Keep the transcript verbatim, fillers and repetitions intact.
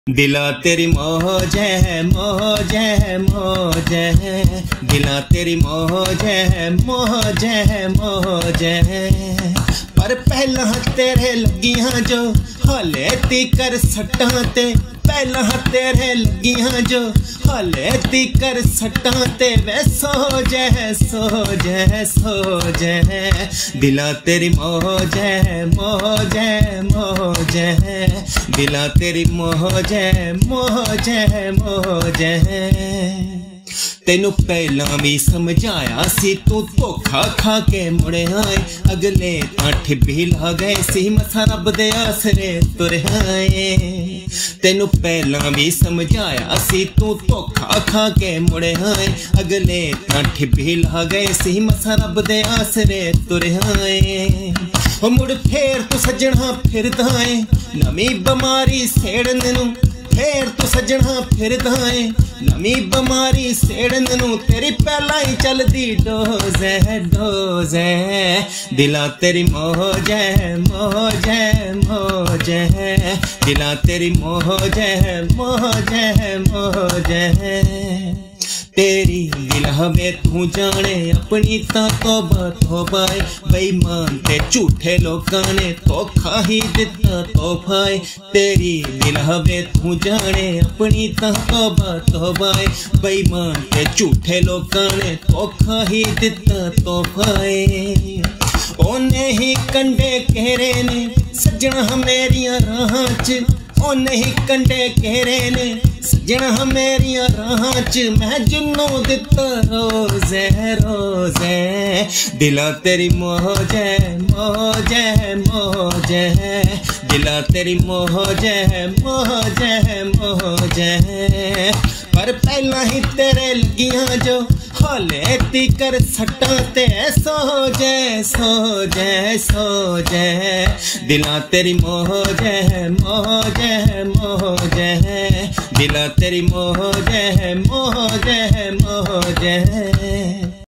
दिला तेरी मौज है मौज है मौज है, दिला तेरी मौज है मौज है मौज है। पर पहला तेरे लगियां जो हाले तीकर सट्टां ते, पहला तेरे लगियां जो हाले तीकर सट्टां ते वे सो जै सो जै सो जै। दिला तेरी मौज है मौज है मौज है, दिला तेरी मौज है मौज है मौज है। तेनू पहला भी समझाया सी तू धोखा खा के मुड़े आए, अगले आठ भी ला गए सी मसा रब दे आसरे तुर आए। तेनू पहला भी समझाया सी तू धोखा खा के मुड़े आए, अगले आठ भी ला गए सी मसा रब दे आसरे तुर आए। ओ मुड़ फेर तू सजना फिरदा है नवी बीमारी सेड़न नू, फेर तू सजना फिरदा है नवी बीमारी सेड़न नू, तेरी पहला ही चलदी डोज है डोज है। दिला तेरी मौज है मौज है मौज है, दिला तेरी मौज है मौज है मौज है। तेरी दिला में तू जाने अपनी ता तौबा तौबा, बेईमान ते झूठे लोगां ने धोखा ही दिता तोहफा। तेरी दिला में तू जाने अपनी ता तौबा तौबा, बेईमान ते झूठे लोगां ने धोखा ही दिता तोहफा। ओने ही कंडे घेरे ने सजना मेरियां राहां च, ओने ही कंडे घेरे ने सजना मेरियां राहां च, मैं जिन्नू दिता रोज है रोज है। दिला तेरी मौज है मौज है मौज है, दिला तेरी मौज है मौज है मौज है। पर पहला ही तेरे लगियां जो हाले तीकर सट्टां ते सो जै सो जै सो जै। दिला तेरी मौज है मौज है मौज है, दिला तेरी मौज है मौज है मौज है।